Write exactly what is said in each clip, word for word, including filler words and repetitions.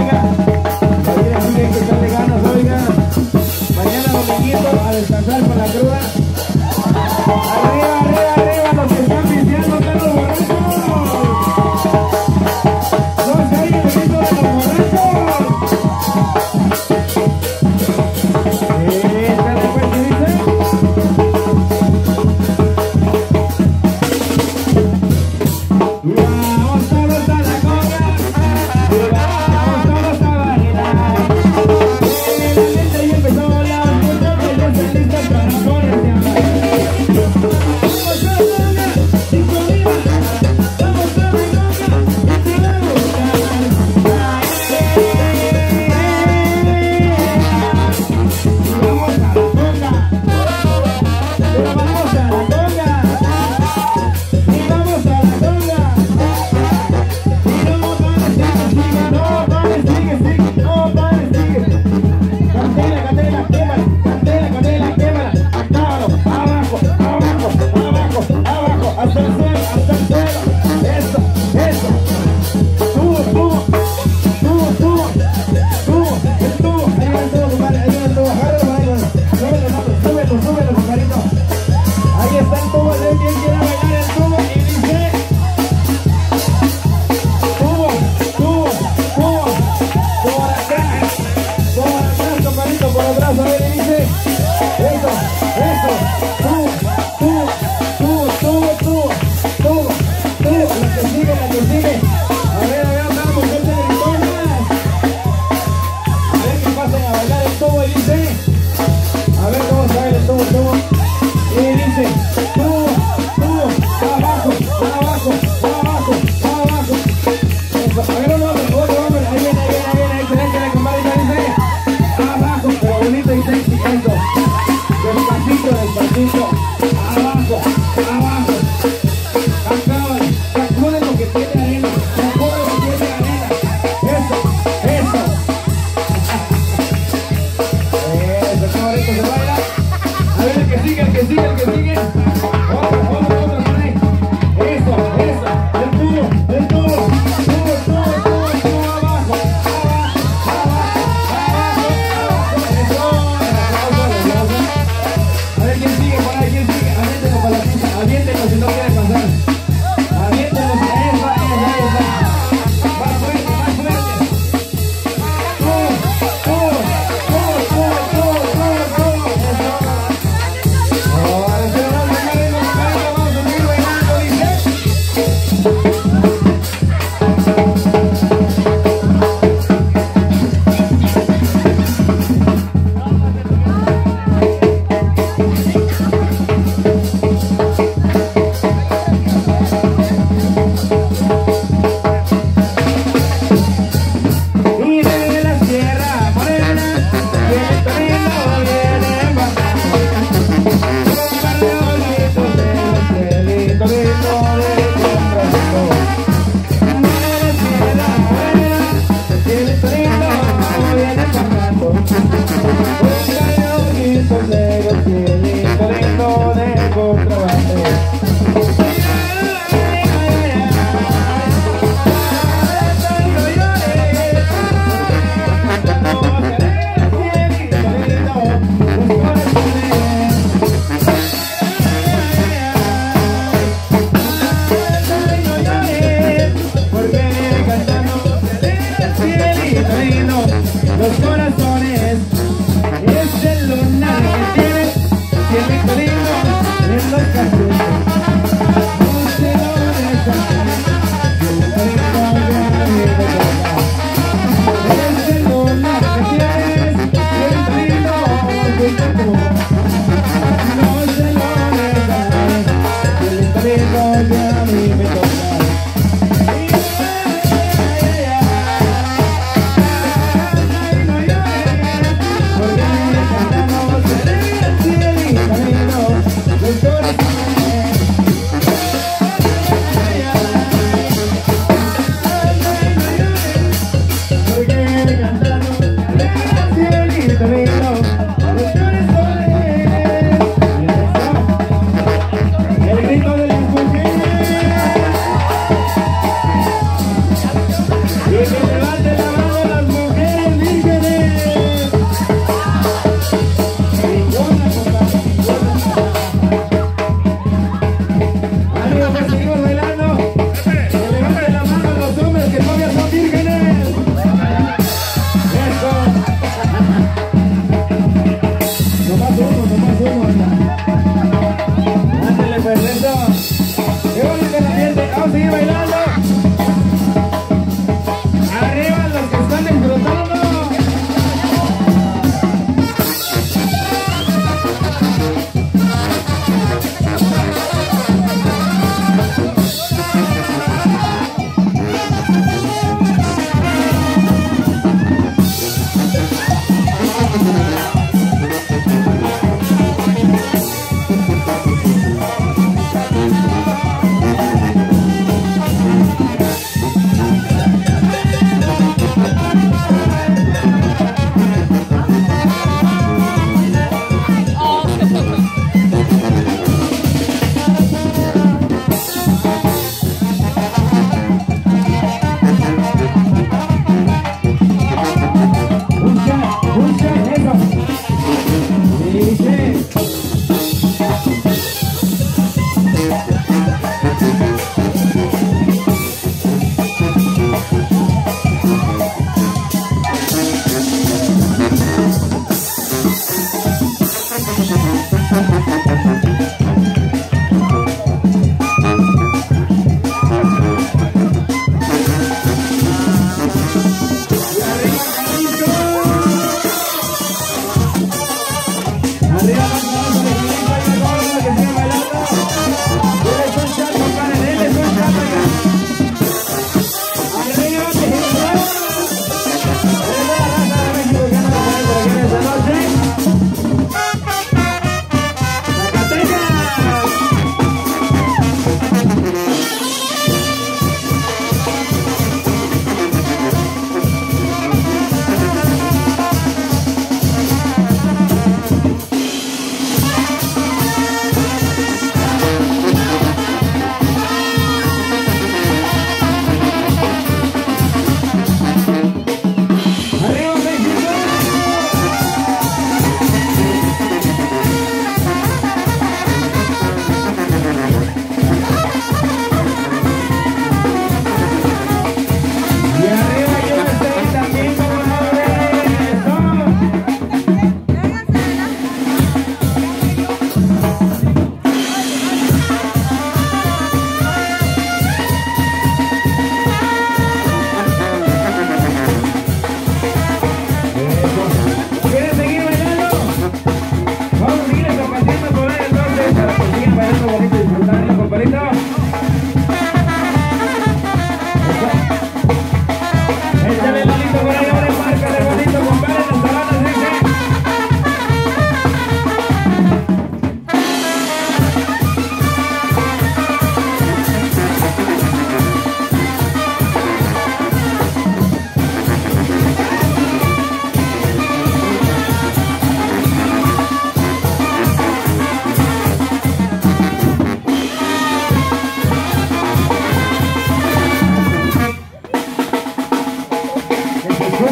oiga. Mañana sí hay que echarle ganas, oiga. Mañana dominguito a descansar con la cruda. Arriba, arriba, arriba, los que están pisteando, están los borrachos. No se oye el grito de los borrachos. Échale pues, ¿qué dice? Vamos todos a la conga, vamos todos a bailar. La gente ya empezó, las muchachas ya están listas para ponerse a bailar. Vamos a la conga, cinco viva, vamos a la conga, y te va a gustar. Vamos a la conga, pero vamos a la conga, y vamos a la conga. No, vale, sigue, sigue, no, vale, sigue. Candela, candela, quémala, candela, candela, quémala. Abajo, abajo, abajo, abajo, abajo, hasta el suelo, hasta el suelo. Eso, eso. Tubo, tubo, tubo, tubo, tubo, el tubo. Ahí va el tubo, compadre, ahí va el tubo. Agárralo, ahí va. Súbelo, súbelo, súbelo, compadrito. Ahí está el tubo, de quien quiera bailar el tubo y dice... Tubo, tubo, tubo, por atrás, por atrás, compadrito, por atrás, a ver, y dice, eso, eso, tubo, tubo, tubo, tubo, tubo, tubo, tubo, la que sigue, la que sigue, a ver, a ver, vamos, gente gritona, a ver que pasen a bailar el tubo, y dice, a ver cómo sale el tubo, tubo, y dice, tubo, tubo, abajo, abajo, abajo, abajo. A ver, otro, otro, hombre, ahí viene, ahí viene, ahí viene, excelente, la compadrita dice, abajo, pero bonito y sexy, eso, despacito, despacito, abajo, abajo, acá, sacude lo que tiene arena, sacude lo que tiene arena, eso, eso, eso, qué bonito se baila, a ver, el que sigue, el que sigue, el que sigue, otro, otro, otro, por ahí, eso, eso, el tubo, el tubo, tubo, tubo, tubo, tubo, abajo, abajo, abajo, abajo, abajo, eso, aplauso, aplauso. A ver quién sigue por ahí, quién sigue, aviéntenlo para la pista, aviéntenlo si no quiere pasar, aviéntenlo, esa, esa, esa, más fuerte, más fuerte, tubo, tubo, tubo, tubo, tubo, tubo, tubo, eso. Ahora se lo vamos a sacar, vamos a seguir bailando, dice. Y de la Sierra Morena, viene Torino, viene bajando. Un par de ojitos de los cielitos lindo de contrasto. De la Sierra Morena, viene Torino, viene bajando. Un par de ojitos de los cielitos lindo de contrabando. Los corazones es el lunar que tienes, cielito lindo en los calzones. No se lo dejan, cielito lindo de mi boca. Es el lunar que tienes, cielito lindo en tu boca. No se lo dejan, cielito lindo que a mí me toca. Y que levante la mano las mujeres.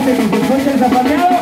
fuerte, que se escuche el zapateado.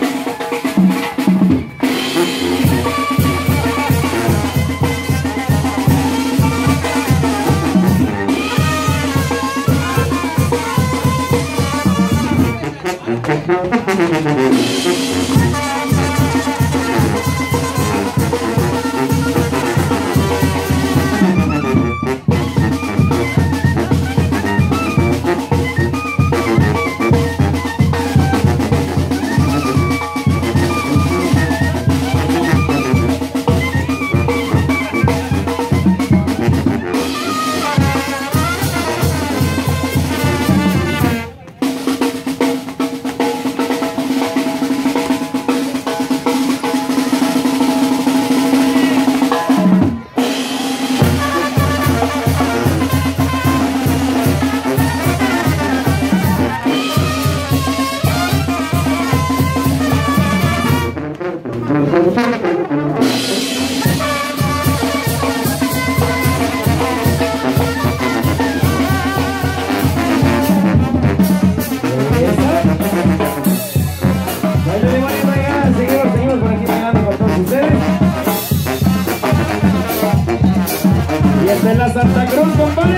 Y esta es la Santa Cruz, compadre.